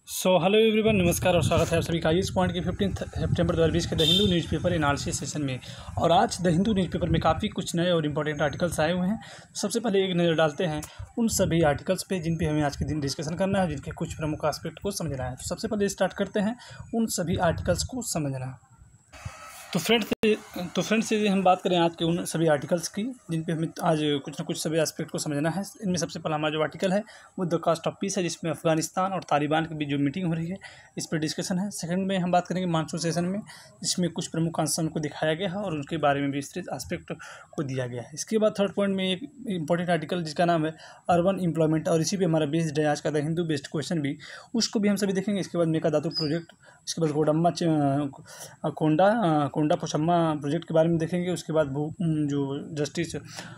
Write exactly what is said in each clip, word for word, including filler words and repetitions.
So hello everyone, नमस्कार और स्वागत है आप सभी का इस पॉइंट के फिफ्टीन सितंबर दो हज़ार बीस के the Hindu newspaper analysis session में। और आज द हिंदू न्यूज़पेपर में काफ़ी कुछ नए और इंपॉर्टेंट आर्टिकल्स आए हुए हैं। सबसे पहले एक नज़र डालते हैं उन सभी आर्टिकल्स पे जिन पे हमें आज के दिन डिस्कशन करना है, जिनके कुछ प्रमुख एस्पेक्ट को समझना है। तो सबसे पहले स्टार्ट करते हैं उन सभी आर्टिकल्स को समझना। तो फ्रेंड्स तो फ्रेंड्स यदि हम बात करें आज के उन सभी आर्टिकल्स की जिन पे हमें आज कुछ ना कुछ सभी एस्पेक्ट को समझना है, इनमें सबसे पहला हमारा जो आर्टिकल है वो द कॉस्ट ऑफ पीस है, जिसमें अफगानिस्तान और तालिबान के बीच जो मीटिंग हो रही है इस पर डिस्कशन है। सेकंड में हम बात करेंगे मानसून सेशन में, जिसमें कुछ प्रमुख कंसर्न को दिखाया गया है और उनके बारे में विस्तृत एस्पेक्ट को दिया गया है। इसके बाद थर्ड पॉइंट में एक इंपॉर्टेंट आर्टिकल जिसका नाम है अर्बन एम्प्लॉयमेंट, और इसी पर हमारा बेस्ड है आज का द हिंदू बेस्ड क्वेश्चन भी, उसको भी हम सभी देखेंगे। इसके बाद मेकाधातु प्रोजेक्ट, इसके बाद कोडम्मा कोंडा कोंडा पोचम्मा प्रोजेक्ट के बारे में देखेंगे। उसके बाद भू जो जस्टिस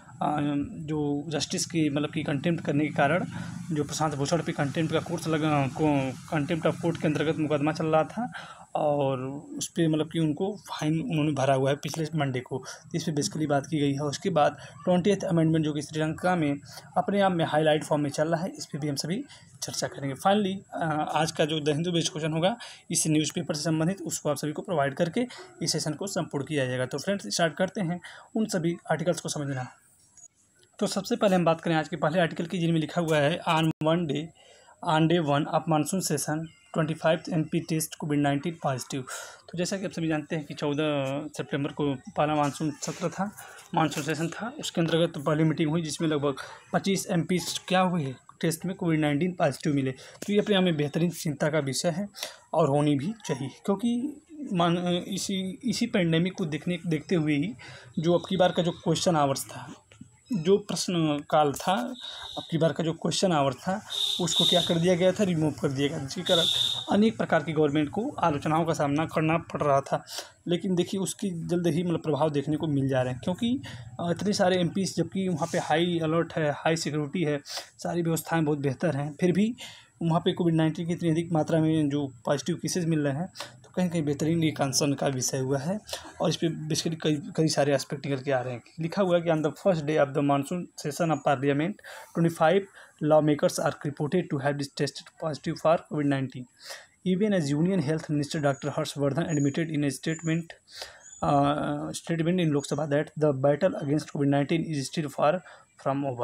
जो जस्टिस की मतलब कि कंटेम्प्ट करने के कारण जो प्रशांत भूषण पे कंटेम्प्ट का कोर्स लगा को कंटेम्प्ट ऑफ कोर्ट के अंतर्गत मुकदमा चल रहा था और उस पर मतलब कि उनको फाइन उन्होंने भरा हुआ है पिछले मंडे को, इस पर बेसिकली बात की गई है। उसके बाद ट्वेंटिएथ अमेंडमेंट जो कि श्रीलंका में अपने आप में हाईलाइट फॉर्म में चल रहा है, इस पर भी हम सभी चर्चा करेंगे। फाइनली आज का जो द हिंदू बेस्ड क्वेश्चन होगा इस न्यूज़पेपर से संबंधित, उसको आप सभी को प्रोवाइड करके इस सेशन को संपूर्ण किया जाएगा। तो फ्रेंड्स स्टार्ट करते हैं उन सभी आर्टिकल्स को समझना। तो सबसे पहले हम बात करें आज के पहले आर्टिकल की, जिनमें लिखा हुआ है on one day on day one of monsoon session twenty five M P test covid nineteen positive. तो जैसा कि आप सभी जानते हैं कि चौदह सितंबर को पहला मानसून सत्र था, मानसून सेशन था, उसके अंतर्गत पहली मीटिंग हुई जिसमें लगभग पच्चीस एम पी क्या हुए टेस्ट में कोविड नाइन्टीन पॉजिटिव मिले। तो ये अपने आप में बेहतरीन चिंता का विषय है और होनी भी चाहिए, क्योंकि मान इसी इसी पेंडेमिक को देखने देखते हुए ही जो अब की बार का जो क्वेश्चन आवर्स था, जो प्रश्न काल था, अब की बार का जो क्वेश्चन आवर था उसको क्या कर दिया गया था, रिमूव कर दिया गया, जिसके कारण अनेक प्रकार की गवर्नमेंट को आलोचनाओं का सामना करना पड़ रहा था। लेकिन देखिए उसकी जल्द ही मतलब प्रभाव देखने को मिल जा रहे हैं, क्योंकि इतने सारे एम पीज़, जबकि वहाँ पे हाई अलर्ट है, हाई सिक्योरिटी है, सारी व्यवस्थाएं बहुत बेहतर हैं, फिर भी वहाँ पे कोविड नाइन्टीन की इतनी अधिक मात्रा में जो पॉजिटिव केसेस मिल रहे हैं, तो कहीं कहीं बेहतरीन ये कंसर्न का विषय हुआ है। और इस पर बेसिकली कई कई सारे एस्पेक्ट निकल के आ रहे हैं। लिखा हुआ है कि on the first day of the monsoon session of parliament twenty five lawmakers are reported to have tested positive for covid nineteen. Even as union health minister doctor Harshvardhan admitted in a statement statement in Lok Sabha that the battle against covid nineteen is still far from over.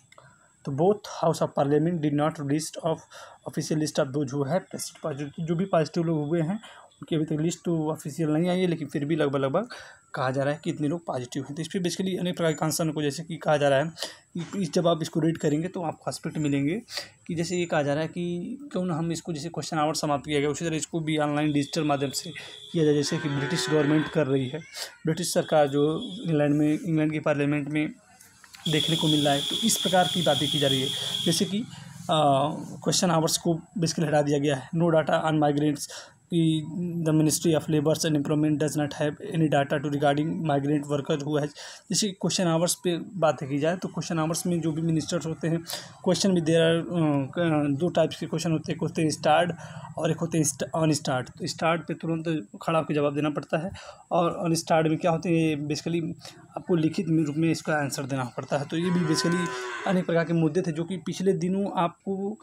तो both house of parliament did not list of official list of those who have tested positive. जो भी positive लोग हुए हैं उनकी अभी तक list तो ऑफिशियल नहीं आई है, लेकिन फिर भी लगभग लगभग कहा जा रहा है कि इतने लोग पॉजिटिव हैं। तो इस पर बेसिकली अनेक प्रकार के कंसर्न को, जैसे कि कहा जा रहा है कि जब आप इसको रीड करेंगे तो आपको एस्पेक्ट मिलेंगे कि जैसे ये कहा जा रहा है कि क्यों ना हम इसको, जैसे क्वेश्चन आवर समाप्त किया गया, उसी तरह इसको भी ऑनलाइन डिजिटल माध्यम से किया जाए, जैसे कि ब्रिटिश गवर्नमेंट कर रही है। ब्रिटिश सरकार जो इंग्लैंड में इंग्लैंड की पार्लियामेंट में देखने को मिल रहा है, तो इस प्रकार की बातें की जा रही है, जैसे कि क्वेश्चन आवर्स को बेसिकली हटा दिया गया है। नो डाटा ऑन माइग्रेंट्स कि the ministry of labours and employment does not have any data to regarding migrant worker who has. जैसे क्वेश्चन आवर्स पे बातें की जाए तो क्वेश्चन आवर्स में जो भी मिनिस्टर्स होते हैं, क्वेश्चन भी देर आर दो टाइप्स के क्वेश्चन होते हैं, एक होते हैं स्टार्ट और एक होते हैं ऑन स्टार्ट। तो स्टार्ट पे तुरंत खड़ा होकर जवाब देना पड़ता है, और ऑन स्टार्ट में क्या होते हैं, बेसिकली आपको लिखित रूप में इसका आंसर देना पड़ता है। तो ये भी बेसिकली अनेक प्रकार के मुद्दे थे जो कि पिछले दिनों आपको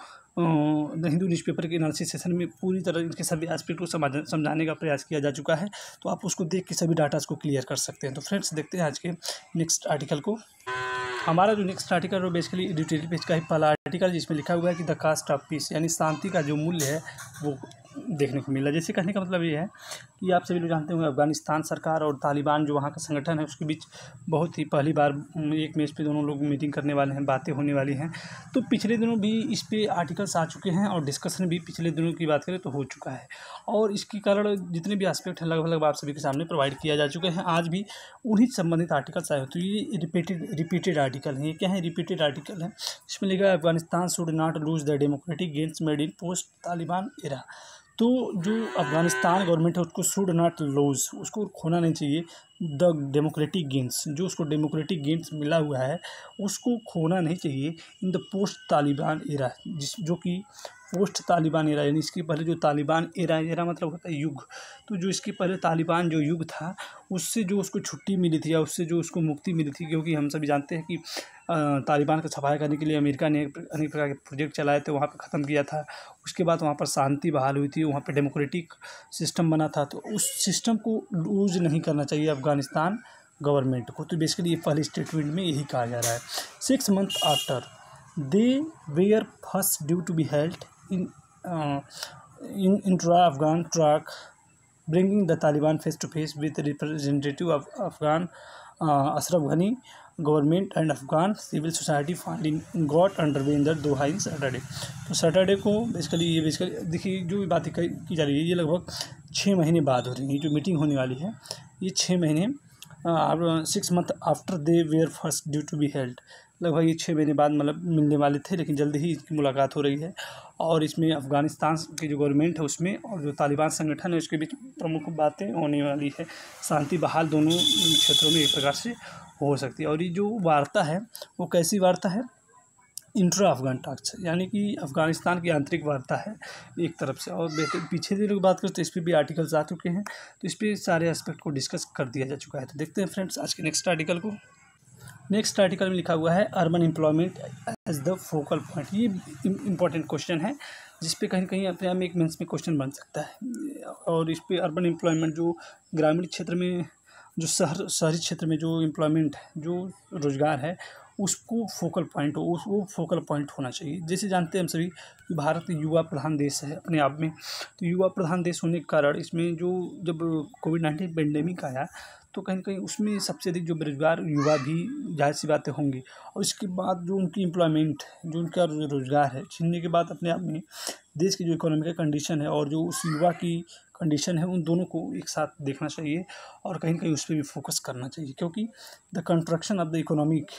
द हिंदू न्यूज़पेपर के एनालिसिस सेशन में पूरी तरह इनके सभी एस्पेक्ट को समझ समझाने का प्रयास किया जा चुका है। तो आप उसको देख के सभी डाटास को क्लियर कर सकते हैं। तो फ्रेंड्स देखते हैं आज के नेक्स्ट आर्टिकल को। हमारा जो नेक्स्ट आर्टिकल है वो बेसिकली एडिटोरियल पेज का ही पहला आर्टिकल, जिसमें लिखा हुआ है कि द कास्ट ऑफ पीस, यानी शांति का जो मूल्य है वो देखने को मिला। जैसे कहने का मतलब ये है कि आप सभी लोग जानते होंगे अफगानिस्तान सरकार और तालिबान जो वहाँ का संगठन है उसके बीच बहुत ही पहली बार एक मेज पे दोनों लोग मीटिंग करने वाले हैं, बातें होने वाली हैं। तो पिछले दिनों भी इस पे आर्टिकल्स आ चुके हैं और डिस्कशन भी पिछले दिनों की बात करें तो हो चुका है, और इसके कारण जितने भी एस्पेक्ट हैं लगभग लगभग आप सभी के सामने प्रोवाइड किया जा चुके हैं। आज भी उन्हीं संबंधित आर्टिकल्स आए। तो ये रिपीटेड रिपीटेड आर्टिकल हैं। ये क्या है, रिपीटेड आर्टिकल है। इसमें लिखा है Afghanistan should not lose the democratic gains made in post Taliban era. तो जो अफगानिस्तान गवर्नमेंट है उसको शुड नॉट लूज, उसको खोना नहीं चाहिए द डेमोक्रेटिक गेन्स, जो उसको डेमोक्रेटिक गेन्स मिला हुआ है उसको खोना नहीं चाहिए in the post Taliban era, जिस जो कि पोस्ट तालिबान एरा, यानी इसके पहले जो तालिबान एरा, एरा मतलब होता है युग, तो जो इसके पहले तालिबान जो युग था उससे जो उसको छुट्टी मिली थी या उससे जो उसको मुक्ति मिली थी, क्योंकि हम सभी जानते हैं कि तालिबान का सफाया करने के लिए अमेरिका ने अनेक प्रकार के प्रोजेक्ट चलाए थे, वहाँ पर ख़त्म किया था। उसके बाद वहाँ पर शांति बहाल हुई थी, वहाँ पर डेमोक्रेटिक सिस्टम बना था। तो उस सिस्टम को लूज नहीं करना चाहिए अफ़गानिस्तान गवर्नमेंट को। तो बेसिकली ये पहले स्टेटमेंट में यही कहा जा रहा है। Six month after they were first due to be held in in intra Afghan track bringing the Taliban face to face with the representative of Afghan uh, Ashraf Ghani government and Afghan civil society finally got underway in the Doha in Saturday। तो Saturday को basically ये basically देखिए जो भी बातें की जा रही है ये लगभग छः महीने बाद हो रही है। जो मीटिंग होने वाली है ये छः महीने six month after they were first due to be held, लगभग ये छः महीने बाद मतलब मिलने वाले थे, लेकिन जल्दी ही इसकी मुलाकात हो रही है। और इसमें अफ़गानिस्तान की जो गवर्नमेंट है उसमें और जो तालिबान संगठन है उसके बीच प्रमुख बातें होने वाली है। शांति बहाल दोनों क्षेत्रों में एक प्रकार से हो सकती है। और ये जो वार्ता है वो कैसी वार्ता है, इंट्रा अफगान टॉक्स, यानी कि अफ़गानिस्तान की आंतरिक वार्ता है एक तरफ से। और पीछे से लोग बात करते तो इस पर भी आर्टिकल्स आ चुके हैं, तो इस पर सारे एस्पेक्ट को डिस्कस कर दिया जा चुका है। तो देखते हैं फ्रेंड्स आज के नेक्स्ट आर्टिकल को। नेक्स्ट आर्टिकल में लिखा हुआ है urban employment as the focal point. ये इंपॉर्टेंट क्वेश्चन है जिस पे कहीं कहीं अपने आप में एक मेंस में क्वेश्चन बन सकता है। और इस पे अर्बन एम्प्लॉयमेंट जो ग्रामीण क्षेत्र में जो शहर शहरी क्षेत्र में जो एम्प्लॉयमेंट है, जो रोज़गार है, उसको फोकल पॉइंट हो उस वो फोकल पॉइंट होना चाहिए। जैसे जानते हैं हम सभी कि भारत युवा प्रधान देश है अपने आप में। तो युवा प्रधान देश होने के कारण इसमें जो जब कोविड नाइन्टीन पेंडेमिक आया तो कहीं कहीं उसमें सबसे अधिक जो बेरोजगार युवा भी जाहिर सी बातें होंगी। और इसके बाद जो उनकी एम्प्लॉयमेंट जो उनका रोज़गार है छीनने के बाद अपने आप में देश की जो इकोनॉमिक कंडीशन है और जो उस युवा की कंडीशन है उन दोनों को एक साथ देखना चाहिए और कहीं कहीं उस पर भी फोकस करना चाहिए। क्योंकि the construction of the economic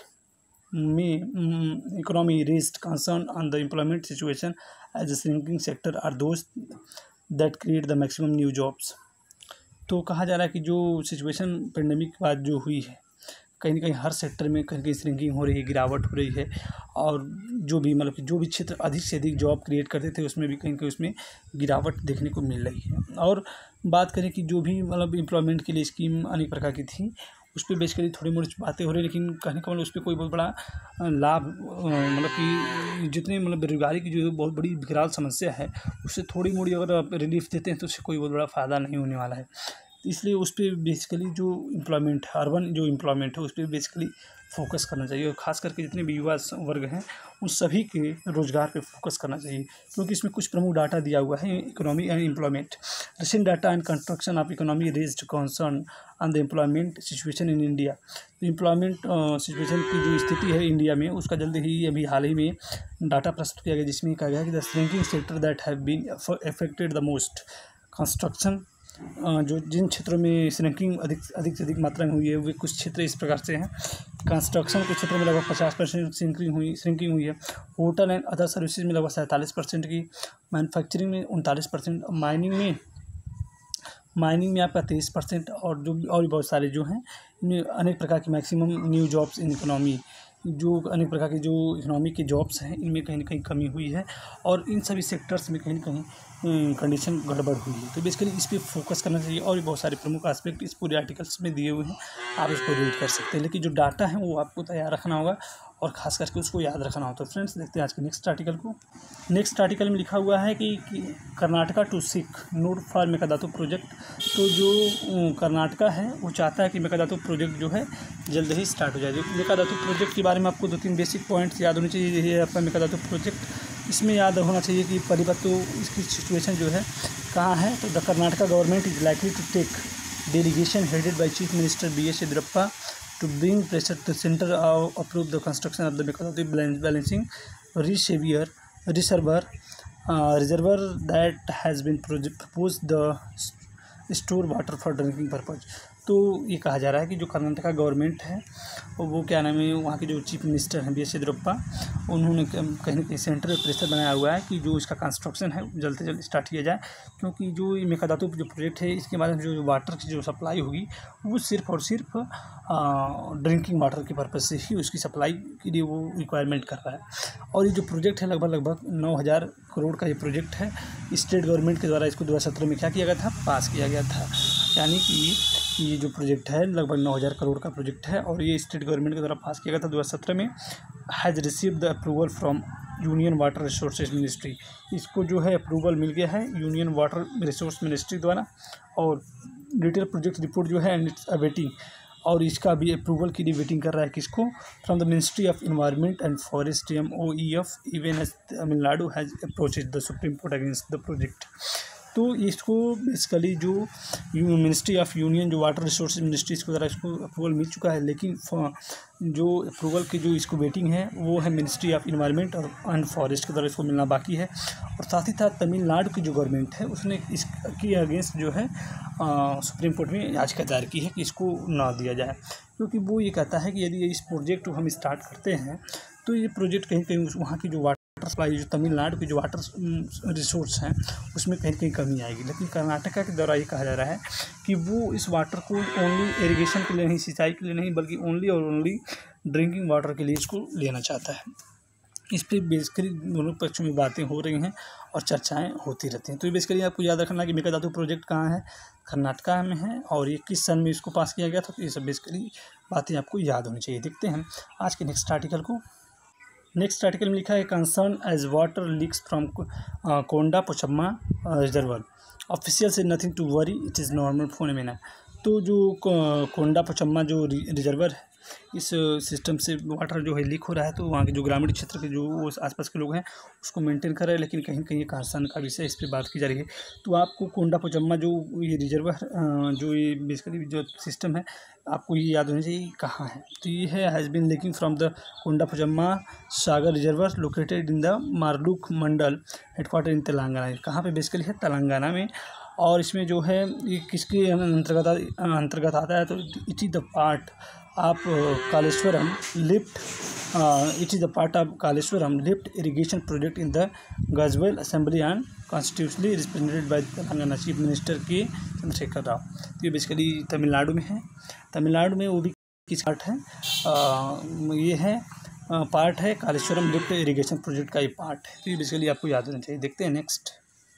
में economy raised concern on the employment situation as a shrinking sector are those that create the maximum new jobs. तो कहा जा रहा है कि जो सिचुएशन पेंडेमिक के बाद जो हुई है कहीं ना कहीं हर सेक्टर में कहीं कहीं श्रिंकिंग हो रही है, गिरावट हो रही है। और जो भी मतलब कि जो भी क्षेत्र अधिक से अधिक जॉब क्रिएट करते थे उसमें भी कहीं कहीं उसमें गिरावट देखने को मिल रही है। और बात करें कि जो भी मतलब एम्प्लॉयमेंट के लिए स्कीम अनेक प्रकार की थी उस पर बेसिकली थोड़ी मोड़ी बातें हो रही है, लेकिन कहने का मतलब उस पर कोई बहुत बड़ा लाभ मतलब कि जितने मतलब बेरोजगारी की जो बहुत बड़ी विकराल समस्या है उससे थोड़ी मोड़ी अगर आप रिलीफ देते हैं तो उससे कोई बहुत बड़ा फ़ायदा नहीं होने वाला है। इसलिए उस पर बेसिकली जो एम्प्लॉयमेंट है अर्बन जो एम्प्लॉयमेंट है उस पर बेसिकली फोकस करना चाहिए। और ख़ास करके जितने भी युवा वर्ग हैं उन सभी के रोज़गार पे फोकस करना चाहिए। क्योंकि इसमें कुछ प्रमुख डाटा दिया हुआ है economy and employment. Recent data and construction of economy raised concern on the employment situation in India. तो एम्प्लॉयमेंट सिचुएशन की जो स्थिति है इंडिया में उसका जल्दी ही अभी हाल ही में डाटा प्रस्तुत किया गया जिसमें कहा गया कि the shrinking sector that have been affected the most construction. जो जिन क्षेत्रों में श्रिंकिंग अधिक अधिक से अधिक मात्रा में हुई है वे कुछ क्षेत्र इस प्रकार से हैं। कंस्ट्रक्शन के क्षेत्र में लगभग पचास परसेंट श्रिंकिंग हुई श्रिंकिंग हुई है। होटल एंड अदर सर्विसेज में लगभग सैंतालीस परसेंट की, मैन्युफैक्चरिंग में उनतालीस परसेंट, माइनिंग में माइनिंग में आपका तेईस परसेंट और जो और भी बहुत सारे जो हैं इनमें अनेक प्रकार की maximum new jobs in economy जो अनेक प्रकार की जो इकोनॉमी के जॉब्स हैं इनमें कहीं ना कहीं कमी हुई है। और इन सभी सेक्टर्स में कहीं ना कहीं कंडीशन गड़बड़ हुई है। तो बेसिकली इस पर फोकस करना चाहिए। और भी बहुत सारे प्रमुख एस्पेक्ट इस पूरे आर्टिकल्स में दिए हुए हैं, आप इसको रीड कर सकते हैं। लेकिन जो डाटा है वो आपको तैयार रखना होगा और ख़ास करके उसको याद रखना होता है। फ्रेंड्स देखते हैं आज के नेक्स्ट आर्टिकल को। नेक्स्ट आर्टिकल में लिखा हुआ है कि, कि Karnataka to seek nod for Mekedatu project. तो जो कर्नाटका है वो चाहता है कि मेकादातु प्रोजेक्ट जो है जल्द ही स्टार्ट हो जाए। जो मेकादातु प्रोजेक्ट के बारे में आपको दो तीन बेसिक पॉइंट्स याद होने चाहिए। ये आपका मेकादातु प्रोजेक्ट इसमें याद होना चाहिए कि पहली बात तो इसकी सिचुएशन जो है कहाँ है। तो the Karnataka government is likely to take delegation headed by chief minister B S Yediyurappa to bring pressure to the center of approve the construction of the Mekadatu balancing reservoir reservoir uh, reservoir that has been proposed the store water for drinking purpose। तो ये कहा जा रहा है कि जो Karnataka government है वो क्या नाम है, वहाँ के जो चीफ मिनिस्टर हैं बी एस येदियुरप्पा, उन्होंने कहीं ना कहीं सेंट्रल प्रेशर बनाया हुआ है कि जो इसका कंस्ट्रक्शन है जल्द से जल्द स्टार्ट किया जाए, क्योंकि जो ये मेकादातु जो प्रोजेक्ट है इसके माध्यम से जो वाटर की जो सप्लाई होगी वो सिर्फ और सिर्फ ड्रिंकिंग वाटर के पर्पज़ से ही उसकी सप्लाई के लिए वो रिक्वायरमेंट कर रहा है। और ये जो प्रोजेक्ट है लगभग लगभग नौ हज़ार करोड़ का ये प्रोजेक्ट है। स्टेट गवर्नमेंट के द्वारा इसको दो हज़ार सत्रह में क्या किया गया था, पास किया गया था। यानी कि ये जो प्रोजेक्ट है लगभग नौ हज़ार करोड़ का प्रोजेक्ट है और ये स्टेट गवर्नमेंट के द्वारा पास किया गया था दो हज़ार सत्रह में। Has received the approval from union water resources ministry. इसको जो है अप्रूवल मिल गया है यूनियन वाटर रिसोर्स मिनिस्ट्री द्वारा, और डिटेल प्रोजेक्ट रिपोर्ट जो है एंड इट्स अवेटिंग, और इसका भी अप्रूवल के लिए वेटिंग कर रहा है किसको, from the ministry of environment and forest M O E F, even as Tamil Nadu has approached the supreme court against the project. तो इसको बेसिकली जो मिनिस्ट्री ऑफ यूनियन जो वाटर रिसोर्स मिनिस्ट्री इसको ज़रा इसको अप्रूवल मिल चुका है, लेकिन जो अप्रूवल की जो इसको वेटिंग है वो है मिनिस्ट्री ऑफ इन्वायरमेंट और एंड फॉरेस्ट के द्वारा इसको मिलना बाकी है। और साथ ही साथ तमिलनाडु की जो गवर्नमेंट है उसने इसके अगेंस्ट जो है आ, सुप्रीम कोर्ट में याचिका दायर की है कि इसको ना दिया जाए, क्योंकि वो ये कहता है कि यदि इस प्रोजेक्ट को हम स्टार्ट करते हैं तो ये प्रोजेक्ट कहीं कहीं वहाँ की जो वाटर सप्लाई जो तमिलनाडु की जो वाटर रिसोर्स हैं उसमें कहीं कहीं कमी आएगी। लेकिन कर्नाटका के द्वारा ये कहा जा रहा है कि वो इस वाटर को ओनली इरिगेशन के लिए नहीं, सिंचाई के लिए नहीं, बल्कि ओनली और ओनली ड्रिंकिंग वाटर के लिए इसको लेना चाहता है। इस पर बेसिकली दोनों पक्षों में बातें हो रही हैं और चर्चाएं होती रहती हैं। तो ये बेसिकली आपको याद रखना कि मेकादातु प्रोजेक्ट कहाँ है, कर्नाटका में है, और ये किस सन में इसको पास किया गया था। तो ये सब बेसिकली बातें आपको याद होनी चाहिए। देखते हैं आज के नेक्स्ट आर्टिकल को। नेक्स्ट आर्टिकल में लिखा है concern as water leaks from Konda Pochamma reservoir, official से nothing to worry, it is normal phenomena. तो जो कोंडा पोचम्मा जो रिजर्वर है इस सिस्टम से वाटर जो है लीक हो रहा है, तो वहाँ के जो ग्रामीण क्षेत्र के जो आसपास के लोग हैं उसको मेंटेन कर रहे हैं, लेकिन कहीं कहीं कंसर्न का विषय इस पर बात की जा रही है। तो आपको कोंडा पोचम्मा जो ये रिजर्वर जो ये बेसिकली जो सिस्टम है आपको ये याद होना चाहिए कहाँ है। तो ये है has been leaking from the Konda Pochamma Sagar reservoir located in the Markook mandal headquarter in Telangana. कहाँ पे बेसिकली है, तेलंगाना में। और इसमें जो है ये किसके अंतर्गत अंतर्गत आता है, तो it is the part of Kaleshwaram lift it is the part of Kaleshwaram lift irrigation project in the Gajwel assembly and constitutionally represented by Telangana chief minister K Chandrashekar Rao. तो ये बेसिकली तमिलनाडु में है। तमिलनाडु में वो भी किस पार्ट है, आ, ये है पार्ट है कालेश्वरम लिफ्ट इरिगेशन प्रोजेक्ट का ये पार्ट है। तो ये बेसिकली आपको याद होना चाहिए। देखते हैं नेक्स्ट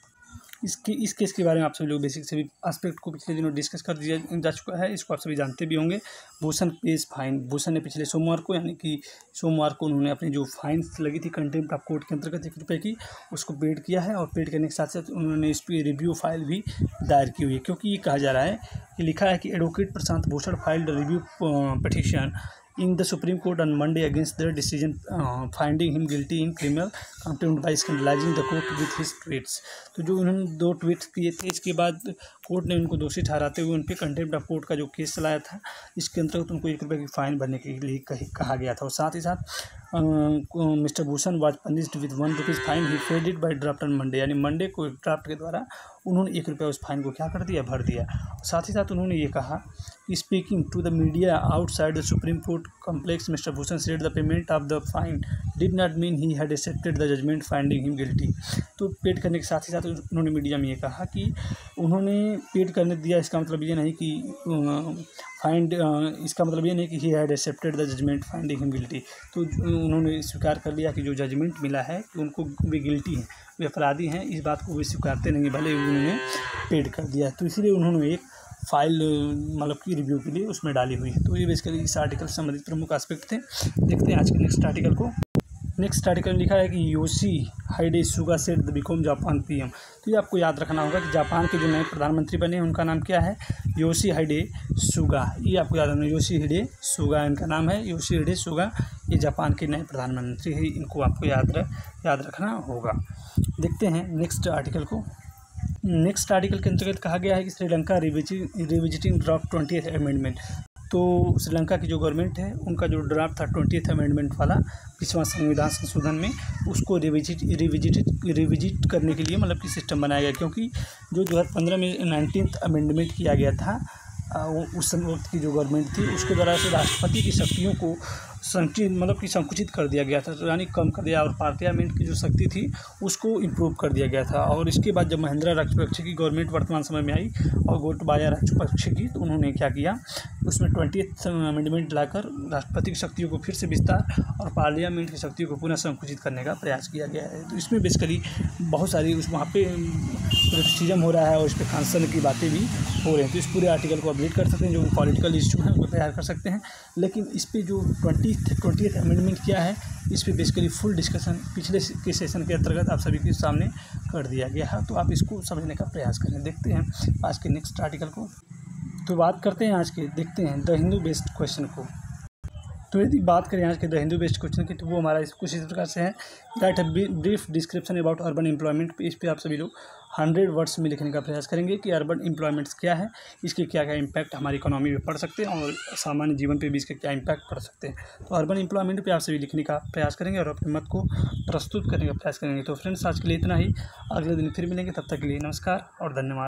इसकी इस केस के बारे में आप सभी लोग बेसिक सभी एस्पेक्ट को पिछले दिनों डिस्कस कर दिया जा चुका है, इसको आप सभी जानते भी होंगे। भूषण पेज फाइन, भूषण ने पिछले सोमवार को यानी कि सोमवार को उन्होंने अपनी जो फाइन्स लगी थी कंटेम्प्ट ऑफ कोर्ट के अंतर्गत एक रुपये की, उसको पेड किया है। और पेड करने के साथ साथ उन्होंने इस पर रिव्यू फाइल भी दायर की हुई है, क्योंकि ये कहा जा रहा है कि लिखा है कि advocate Prashant Bhushan filed review petition in the Supreme Court on Monday against their decision uh, finding him guilty in criminal contempt by scandalizing the court with his tweets। तो जो उन्होंने दो ट्वीट किए थे इसके बाद कोर्ट ने उनको दोषी ठहराते हुए उन पर कंटेम्प्ट ऑफ कोर्ट का जो केस चलाया था, इसके अंतर्गत उनको एक रुपये की फ़ाइन भरने के लिए कहा गया था। और साथ ही साथ mister Bhushan was punished with one rupees fine, he paid it by draft on Monday, यानी मंडे को ड्राफ्ट के द्वारा उन्होंने एक रुपया उस फाइन को क्या कर दिया, भर दिया। साथ ही साथ उन्होंने ये कहा speaking to the media outside the supreme court complex, mister Bhushan said the payment of the fine did not mean he had accepted the judgement finding him guilty. तो पेड करने के साथ ही साथ उन्होंने मीडिया में ये कहा कि उन्होंने पेड करने दिया, इसका मतलब ये नहीं कि फाइंड इसका मतलब ये नहीं कि he had accepted the judgement finding him guilty. तो उन्होंने स्वीकार कर लिया कि जो जजमेंट मिला है कि उनको वे गिल्टी हैं, वे अपराधी हैं, इस बात को वे स्वीकारते नहीं, भले उन्होंने पेड कर दिया। तो इसलिए उन्होंने एक फाइल मतलब की रिव्यू के लिए उसमें डाली हुई है। तो ये बेसिकली इस आर्टिकल से संबंधित प्रमुख एस्पेक्ट थे। देखते हैं आज के नेक्स्ट आर्टिकल को। नेक्स्ट आर्टिकल में लिखा है कि Yoshihide Suga set the become Japan PM. तो ये आपको याद रखना होगा कि जापान के जो नए प्रधानमंत्री बने हैं उनका नाम क्या है, योशी हाइडे सुगा। ये आपको याद रखना, योशी हाइडे सुगा इनका नाम है, योशी हाइडे सुगा, ये जापान के नए प्रधानमंत्री है, इनको आपको याद रख याद रखना होगा। देखते हैं नेक्स्ट आर्टिकल को। नेक्स्ट आर्टिकल के अंतर्गत कहा गया है कि Sri Lanka revisiting draft twentieth amendment. तो श्रीलंका की जो गवर्नमेंट है उनका जो ड्राफ्ट था ट्वेंटिएथ अमेंडमेंट वाला पिछवा संविधान संशोधन में, उसको रिविजिट रिविजिट रिविजिट करने के लिए मतलब कि सिस्टम बनाया गया, क्योंकि जो दो हज़ार पंद्रह में नाइनटीन्थ अमेंडमेंट किया गया था उस वक्त की जो गवर्नमेंट थी उसके द्वारा से राष्ट्रपति की शक्तियों को संचित मतलब कि संकुचित कर दिया गया था, यानी कम कर दिया, और पार्लियामेंट की जो शक्ति थी उसको इम्प्रूव कर दिया गया था। और इसके बाद जब महिंद्रा राजपक्ष की गवर्नमेंट वर्तमान समय में आई और गोटबाया राजपक्ष की, तो उन्होंने क्या किया, उसमें ट्वेंटिएथ अमेंडमेंट लाकर राष्ट्रपति की शक्तियों को फिर से विस्तार और पार्लियामेंट की शक्तियों को पुनः संकुचित करने का प्रयास किया गया है। तो इसमें बेसिकली बहुत सारी उस वहाँ पे क्रिटिसिज्म हो रहा है और इस पर कंसर्न की बातें भी हो रही हैं। तो इस पूरे आर्टिकल को अपडेट कर सकते हैं, जो पॉलिटिकल इशू है वो तैयार कर सकते हैं। लेकिन इस पर जो ट्वेंटी ट्वेंटिएथ अमेंडमेंट क्या है, इस पर बेसिकली फुल डिस्कशन पिछले के सेशन के अंतर्गत आप सभी के सामने कर दिया गया है। तो आप इसको समझने का प्रयास करें। देखते हैं आज के नेक्स्ट आर्टिकल को। तो बात करते हैं आज के, देखते हैं द हिंदू बेस्ड क्वेश्चन को। तो यदि बात करें आज के द हिंदू बेस्ड क्वेश्चन की, तो वो हमारा इस कुछ इस प्रकार से है, right a brief description about urban employment. इस पे आप सभी लोग हंड्रेड वर्ड्स में लिखने का प्रयास करेंगे कि अर्बन एम्प्लॉयमेंट्स क्या है, इसके क्या क्या इम्पैक्ट हमारी इकोनॉमी में पड़ सकते हैं और सामान्य जीवन पे भी इसके क्या इम्पैक्ट पड़ सकते हैं। तो अर्बन एम्प्लॉयमेंट पे आप सभी लिखने का प्रयास करेंगे और अपने मत को प्रस्तुत करने का प्रयास करेंगे। तो फ्रेंड्स, आज के लिए इतना ही, अगले दिन फिर मिलेंगे, तब तक के लिए नमस्कार और धन्यवाद।